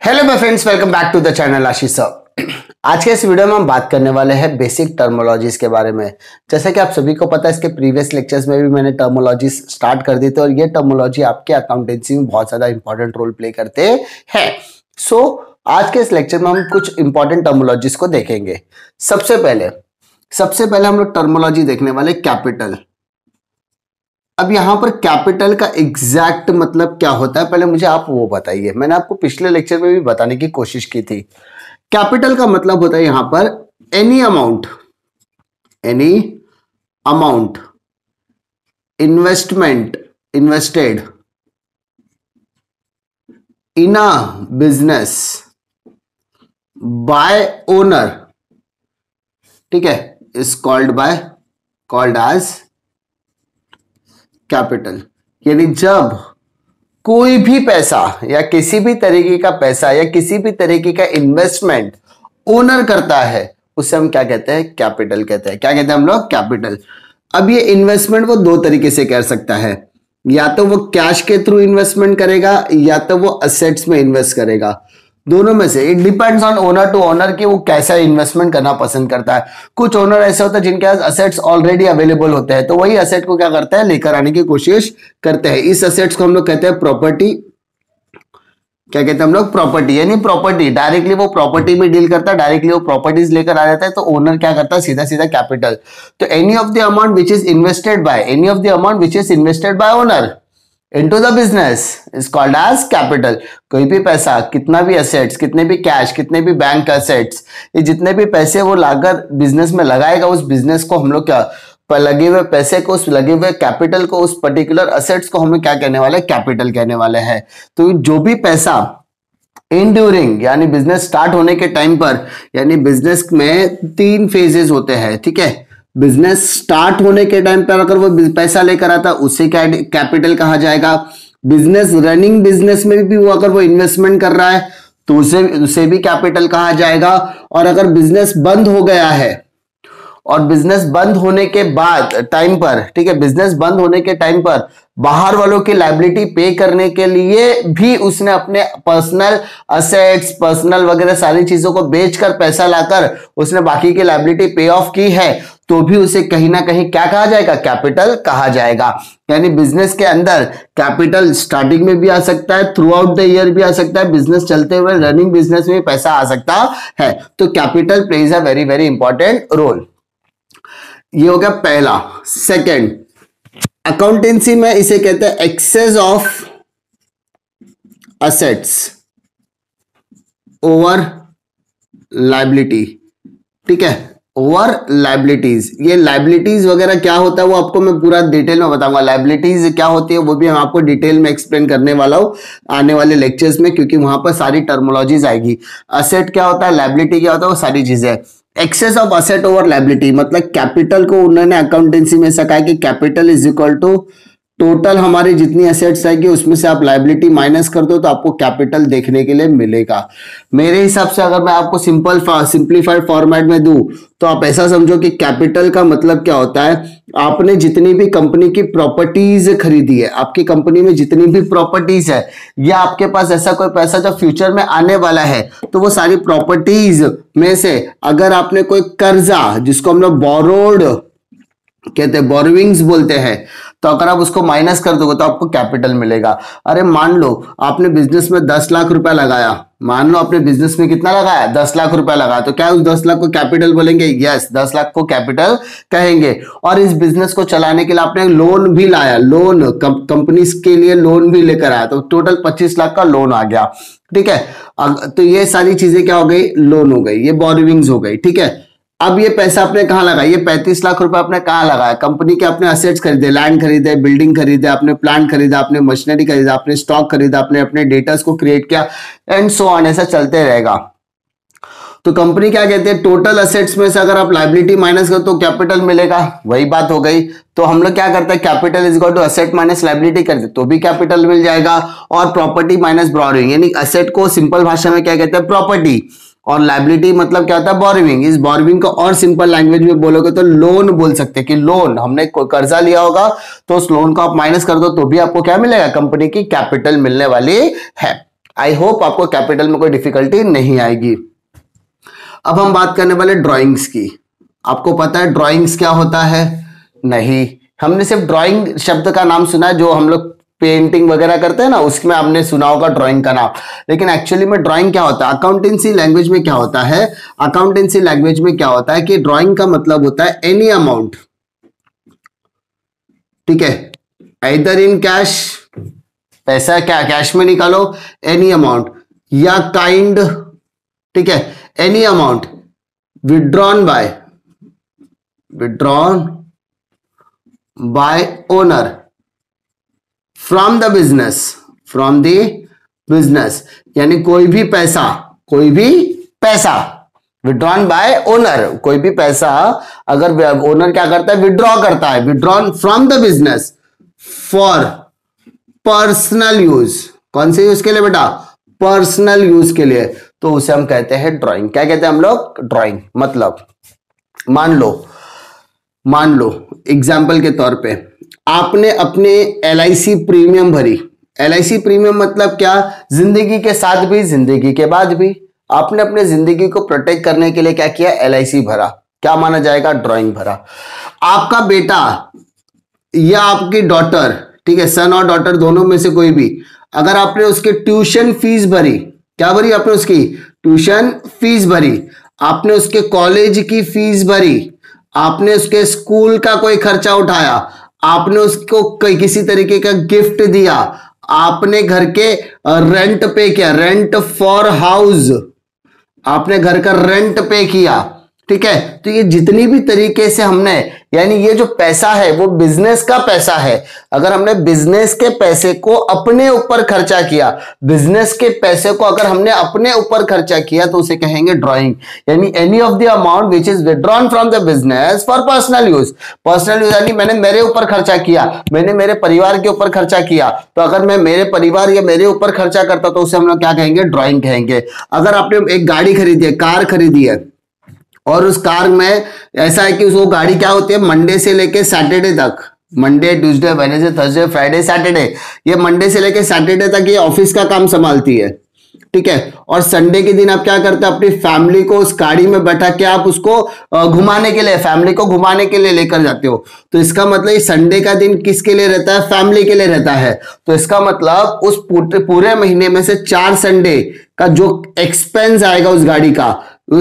Hello my friends, welcome back to the channel Ashish sir. आज के इस वीडियो में हम बात करने वाले हैं बेसिक टर्मोलॉजीज के बारे में। जैसे कि आप सभी को पता है, इसके प्रीवियस लेक्चर्स में भी मैंने टर्मोलॉजीज स्टार्ट कर दी थी और ये टर्मोलॉजी आपके अकाउंटेंसी में बहुत ज्यादा इंपॉर्टेंट रोल प्ले करते हैं। सो आज के इस लेक्चर में हम कुछ इंपॉर्टेंट टर्मोलॉजीज को देखेंगे। सबसे पहले हम लोग टर्मोलॉजी देखने वाले कैपिटल। अब यहां पर कैपिटल का एग्जैक्ट मतलब क्या होता है, पहले मुझे आप वो बताइए। मैंने आपको पिछले लेक्चर में भी बताने की कोशिश की थी। कैपिटल का मतलब होता है यहां पर any amount invested in a business by owner, ठीक है, इज कॉल्ड एज कैपिटल। यानी जब कोई भी पैसा या किसी भी तरीके का पैसा या किसी भी तरीके का इन्वेस्टमेंट ओनर करता है, उसे हम क्या कहते हैं? कैपिटल कहते हैं। क्या कहते हैं हम लोग? कैपिटल। अब ये इन्वेस्टमेंट वो दो तरीके से कर सकता है, या तो वो कैश के थ्रू इन्वेस्टमेंट करेगा या तो वो असेट्स में इन्वेस्ट करेगा। दोनों में से it depends on owner to owner कि वो कैसा इन्वेस्टमेंट करना पसंद करता है। कुछ ओनर ऐसे होता है जिनके पास असेट्स ऑलरेडी अवेलेबल होते हैं, तो वही असेट को क्या करता है? लेकर आने की कोशिश करते हैं। इस असेट्स को हम लोग कहते हैं प्रॉपर्टी। क्या कहते हैं हम लोग? प्रॉपर्टी। यानी प्रॉपर्टी डायरेक्टली वो प्रॉपर्टी में डील करता है, डायरेक्टली वो प्रॉपर्टीज लेकर आ जाता है। तो ओनर क्या करता है? सीधा सीधा कैपिटल। तो any of the amount which is invested by owner into the business is called as capital। कोई भी पैसा, कितना भी assets, कितने भी कैश, कितने भी बैंक assets, ये जितने भी पैसे वो लाकर बिजनेस में लगाएगा, उस बिजनेस को हम लोग क्या, लगे हुए पैसे को, उस लगे हुए कैपिटल को, उस पर्टिकुलर असेट्स को हम लोग क्या कहने वाले? कैपिटल कहने वाले हैं। तो जो भी पैसा इंड्यूरिंग यानी बिजनेस स्टार्ट होने के टाइम पर, यानी बिजनेस में 3 फेजेस होते हैं, ठीक है। बिजनेस स्टार्ट होने के टाइम पर अगर वो पैसा लेकर आता उसे क्या कैपिटल कहा जाएगा। बिजनेस रनिंग बिजनेस में भी वो अगर वो इन्वेस्टमेंट कर रहा है तो उसे भी कैपिटल कहा जाएगा। और अगर बिजनेस बंद हो गया है और बिजनेस बंद होने के बाद टाइम पर, ठीक है, बिजनेस बंद होने के टाइम पर बाहर वालों की लायबिलिटी पे करने के लिए भी उसने अपने पर्सनल असेट्स, पर्सनल वगैरह सारी चीजों को बेचकर पैसा लाकर उसने बाकी की लायबिलिटी पे ऑफ की है, तो भी उसे कहीं ना कहीं क्या कहा जाएगा? कैपिटल कहा जाएगा। यानी बिजनेस के अंदर कैपिटल स्टार्टिंग में भी आ सकता है, थ्रू आउट द ईयर भी आ सकता है, बिजनेस चलते हुए रनिंग बिजनेस में पैसा आ सकता है। तो capital plays a very very important role. ये हो गया पहला। सेकंड, अकाउंटेंसी में इसे कहते हैं excess of assets over liability, ठीक है, ओवर लायबिलिटीज। ये लायबिलिटीज वगैरह क्या होता है वो आपको मैं पूरा डिटेल में बताऊंगा। लायबिलिटीज क्या होती है वो भी हम आपको डिटेल में एक्सप्लेन करने वाला हूं आने वाले लेक्चर्स में, क्योंकि वहां पर सारी टर्मोलॉजीज आएगी। असेट क्या होता है, लायबिलिटी क्या होता है, वो सारी चीजें। Excess of asset over liability मतलब कैपिटल को उन्होंने अकाउंटेंसी में ऐसा कहा कि capital is equal to total हमारी जितनी असेट्स आएगी उसमें से आप लायबिलिटी माइनस कर दो तो आपको कैपिटल देखने के लिए मिलेगा। मेरे हिसाब से अगर मैं आपको सिंपलीफाइड फॉर्मेट में दूं तो आप ऐसा समझो कि कैपिटल का मतलब क्या होता है, आपने जितनी भी कंपनी की प्रॉपर्टीज खरीदी है, आपकी कंपनी में जितनी भी प्रॉपर्टीज है, या आपके पास ऐसा कोई पैसा जो फ्यूचर में आने वाला है, तो वो सारी प्रॉपर्टीज में से अगर आपने कोई कर्जा, जिसको हम लोग बोरोड कहते हैं, बोरोविंग्स बोलते हैं, तो अगर आप उसको माइनस कर दोगे तो आपको कैपिटल मिलेगा। अरे मान लो आपने बिजनेस में 10 लाख रुपया लगाया, मान लो आपने बिजनेस में कितना लगाया? 10 लाख रुपया लगाया, तो क्या उस 10 लाख को कैपिटल बोलेंगे? यस, 10 लाख को कैपिटल कहेंगे। और इस बिजनेस को चलाने के लिए आपने लोन भी लाया, लोन कंपनी के लिए लोन भी लेकर आया, तो टोटल 25 लाख का लोन आ गया, ठीक है। तो ये सारी चीजें क्या हो गई? लोन हो गई, ये बोरोविंग्स हो गई, ठीक है। अब ये पैसा आपने कहां लगाया? ये 35 लाख रुपए आपने कहां लगाया? कंपनी के अपने असेट्स खरीदे, लैंड खरीदे, बिल्डिंग खरीदे, आपने प्लांट खरीदा, आपने मशीनरी खरीदा, आपने स्टॉक खरीदा, आपने अपने डेटास को क्रिएट किया एंड सो ऑन, ऐसा चलते रहेगा। तो कंपनी क्या कहते हैं, टोटल असेट्स में से अगर आप लायबिलिटी माइनस करो तो कैपिटल मिलेगा। वही बात हो गई। तो हम लोग क्या करते हैं, capital is equal to asset minus liability करते तो भी कैपिटल मिल जाएगा। और प्रॉपर्टी माइनस बोरोइंग, यानी असेट को सिंपल भाषा में क्या कहते हैं, प्रॉपर्टी, और लायबिलिटी मतलब क्या होता है, बोरोइंग। इस बोरोइंग को और सिंपल लैंग्वेज में बोलोगे तो लोन बोल सकते हैं कि लोन, हमने कर्जा लिया होगा तो उस लोन को आप माइनस कर दो तो भी आपको क्या मिलेगा, कंपनी की कैपिटल मिलने वाली है। आई होप आपको कैपिटल में कोई डिफिकल्टी नहीं आएगी। अब हम बात करने वाले ड्राइंग्स की। आपको पता है ड्राइंग्स क्या होता है? नहीं, हमने सिर्फ ड्राइंग शब्द का नाम सुना है, जो हम लोग पेंटिंग वगैरह करते हैं ना, उसमें आपने सुना होगा ड्राइंग का नाम। लेकिन एक्चुअली में ड्राइंग क्या होता है? अकाउंटेंसी लैंग्वेज में क्या होता है? अकाउंटेंसी लैंग्वेज में क्या होता है कि ड्राइंग का मतलब होता है एनी अमाउंट, ठीक है, इधर इन कैश, पैसा क्या कैश में निकालो, एनी अमाउंट, या काइंड, ठीक है, any amount withdrawn by owner from the business, यानी कोई भी पैसा विड्रॉन बाय ओनर, कोई भी पैसा अगर ओनर क्या करता है? विड्रॉ करता है, withdrawn from the business for personal use. कौन से यूज के लिए बेटा? पर्सनल यूज के लिए, तो उसे हम कहते हैं ड्राइंग। क्या कहते हैं हम लोग? ड्राइंग। मतलब मान लो एग्जाम्पल के तौर पे आपने अपने LIC प्रीमियम भरी। LIC प्रीमियम मतलब क्या? जिंदगी के साथ भी जिंदगी के बाद भी आपने अपने जिंदगी को प्रोटेक्ट करने के लिए क्या किया? LIC भरा। क्या माना जाएगा? ड्राइंग भरा। आपका बेटा या आपकी डॉटर, ठीक है, सन और डॉटर दोनों में से कोई भी, अगर आपने उसके ट्यूशन फीस भरी, क्या भरी आपने? उसकी ट्यूशन फीस भरी, आपने उसके कॉलेज की फीस भरी, आपने उसके स्कूल का कोई खर्चा उठाया, आपने उसको कोई किसी तरीके का गिफ्ट दिया, आपने घर के रेंट पे किया, रेंट फॉर हाउस, आपने घर का रेंट पे किया, ठीक है। तो ये जितनी भी तरीके से हमने, यानी ये जो पैसा है वो बिजनेस का पैसा है। अगर हमने बिजनेस के पैसे को अपने ऊपर खर्चा किया, बिजनेस के पैसे को अगर हमने अपने ऊपर खर्चा किया, तो उसे कहेंगे ड्राइंग। यानी any of the amount which is withdrawn from the business for personal use. Personal use यानी मैंने मेरे ऊपर खर्चा किया, मैंने मेरे परिवार के ऊपर खर्चा किया। तो अगर मैं मेरे परिवार या मेरे ऊपर खर्चा करता तो उसे हम लोग क्या कहेंगे? ड्राइंग कहेंगे। अगर आपने एक गाड़ी खरीदी है, कार खरीदी है, और उस कार में ऐसा है कि वो गाड़ी क्या होती है? मंडे से लेके सैटरडे तक, Monday, Tuesday, Wednesday, Thursday, Friday, Saturday, ये मंडे से लेके सैटरडे तक ये ऑफिस का काम संभालती है, ठीक है। और संडे के दिन आप क्या करते हैं? अपनी फैमिली को उस गाड़ी में बैठा के आप उसको घुमाने के लिए, फैमिली को घुमाने के लिए लेकर जाते हो। तो इसका मतलब ये संडे का दिन किसके लिए रहता है? फैमिली के लिए रहता है। तो इसका मतलब उस पूरे महीने में से 4 संडे का जो एक्सपेंस आएगा उस गाड़ी का,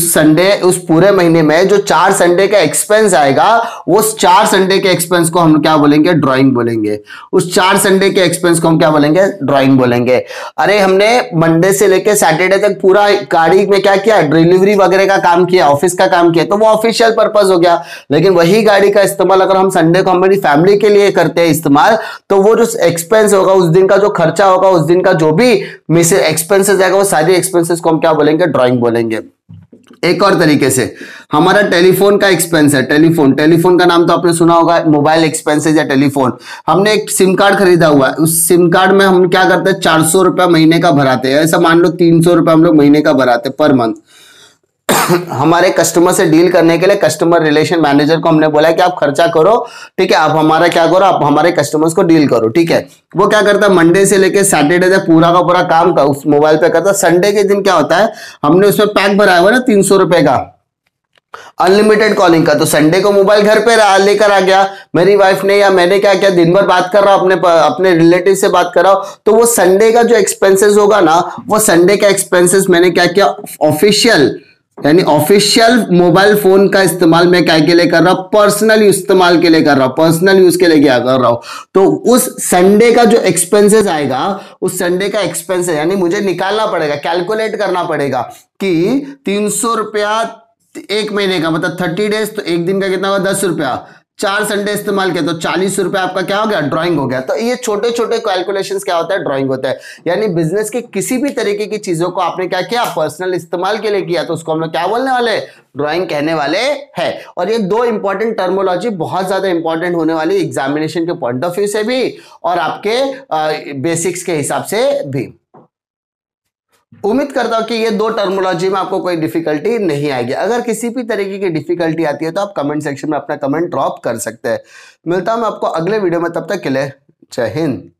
उस पूरे महीने में जो 4 संडे का एक्सपेंस आएगा, उस 4 संडे के एक्सपेंस को हम क्या बोलेंगे? ड्राइंग बोलेंगे। उस 4 संडे के एक्सपेंस को हम क्या बोलेंगे? ड्राइंग बोलेंगे। अरे हमने मंडे से लेके सैटरडे तक पूरा गाड़ी में क्या किया? डिलीवरी वगैरह का काम किया, ऑफिस का काम किया, तो वो ऑफिशियल पर्पस हो गया। लेकिन वही गाड़ी का इस्तेमाल अगर हम संडे को हमारी फैमिली के लिए करते हैं इस्तेमाल, तो वो जो एक्सपेंस होगा, उस दिन का जो खर्चा होगा, उस दिन का जो भी एक्सपेंसेस आएगा, वो सारी एक्सपेंसेस को हम क्या बोलेंगे? ड्राइंग बोलेंगे। एक और तरीके से हमारा टेलीफोन का एक्सपेंस है, टेलीफोन का नाम तो आपने सुना होगा, मोबाइल एक्सपेंसेस या टेलीफोन। हमने एक सिम कार्ड खरीदा हुआ है, उस सिम कार्ड में हम क्या करते हैं? 400 रुपया महीने का भराते हैं। ऐसा मान लो 300 रुपया हम लोग महीने का भराते पर मंथ। हमारे कस्टमर से डील करने के लिए कस्टमर रिलेशन मैनेजर को हमने बोला कि आप खर्चा करो, ठीक है, आप हमारा क्या करो? आप हमारे कस्टमर्स को डील करो, ठीक है। वो क्या करता है? मंडे से लेके सैटरडे तक पूरा का पूरा काम का उस मोबाइल पे करता है। संडे के दिन क्या होता है? हमने उसमें पैक भराया हुआ ना 300 रुपए का, अनलिमिटेड कॉलिंग का। तो संडे को मोबाइल घर पे लेकर आ गया मेरी वाइफ ने, या मैंने क्या किया? दिन भर बात कर रहा हूं, अपने रिलेटिव से बात कर रहा हूं, तो वो संडे का जो एक्सपेंसेस होगा ना, वो संडे का एक्सपेंसेस मैंने क्या किया? ऑफिशियल, यानी ऑफिशियल मोबाइल फोन का इस्तेमाल मैं क्या के लिए कर रहा हूं? पर्सनल इस्तेमाल के लिए कर रहा हूं, पर्सनल यूज के लिए क्या कर रहा हूं। तो उस संडे का जो एक्सपेंसेस आएगा, उस संडे का एक्सपेंसेस यानी मुझे निकालना पड़ेगा, कैलकुलेट करना पड़ेगा कि 300 रुपया एक महीने का, मतलब 30 डेज, तो एक दिन का कितना होगा? 10 रुपया। 4 संडे इस्तेमाल किया तो 40 रुपया आपका क्या हो गया? ड्राइंग हो गया। तो ये छोटे छोटे कैलकुलेशंस क्या होता है? ड्राइंग होता है। यानी बिजनेस की किसी भी तरीके की चीजों को आपने क्या किया? पर्सनल इस्तेमाल के लिए किया, तो उसको हम लोग क्या बोलने वाले? ड्राइंग कहने वाले हैं। और ये 2 इंपॉर्टेंट टर्मोलॉजी बहुत ज्यादा इंपॉर्टेंट होने वाली एग्जामिनेशन के पॉइंट ऑफ व्यू से भी और आपके बेसिक्स के हिसाब से भी। उम्मीद करता हूं कि ये 2 टर्मोलॉजी में आपको कोई डिफिकल्टी नहीं आएगी। अगर किसी भी तरीके की डिफिकल्टी आती है तो आप कमेंट सेक्शन में अपना कमेंट ड्रॉप कर सकते हैं। मिलता हूं मैं आपको अगले वीडियो में, तब तक के लिए जय हिंद।